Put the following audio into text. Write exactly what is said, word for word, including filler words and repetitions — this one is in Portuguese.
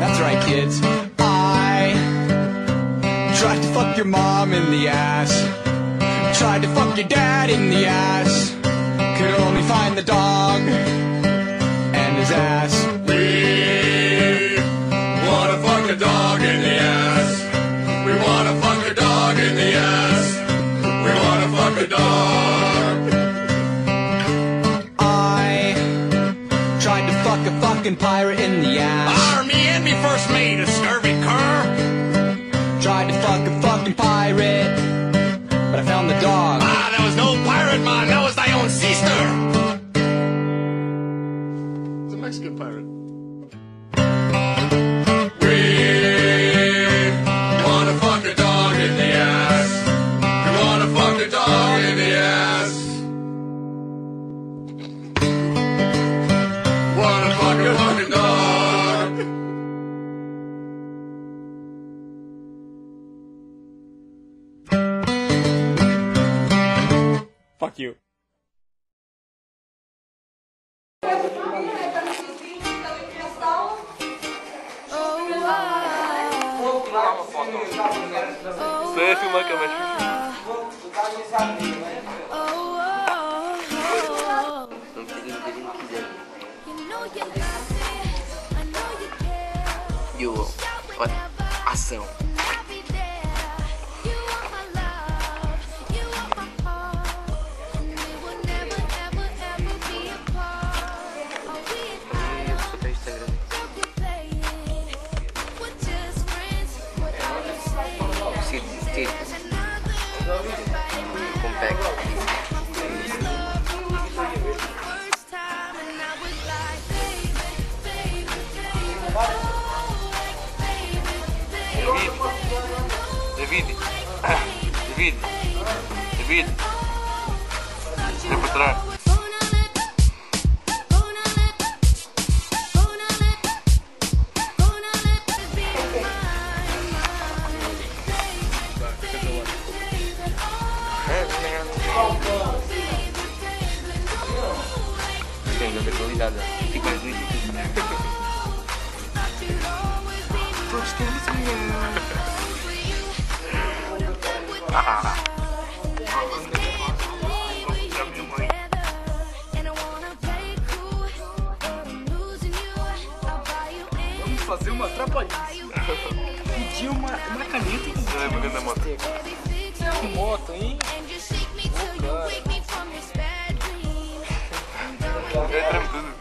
That's right, kids. I tried to fuck your mom in the ass. Tried to fuck your dad in the ass. Could only find the dog and his ass. We wanna fuck a dog in the ass. We wanna fuck a dog in the ass. We wanna fuck a dog. I tried to fuck a fucking pirate in the ass. Arr, me and me first mate, a scurvy cur. Tried to fuck a fucking pirate, but I found the dog. Ah, that was no pirate, man. That was thy own sister. It's a Mexican pirate. We wanna fuck a dog in the ass. We wanna fuck a dog in the ass. Wanna fuck a fucking dog. Fuck you. Você ia filmar que é mais difícil. Não queria que ele quiser. E o... ação. Compact. David, David, David, David, por trás. Tem uma qualidade, fica mais bonito. Todos temos mulher. Vamos fazer uma trapalhice. Pedir uma, uma caneta e Não é bacana da moto. que moto, hein? É tramo tudo.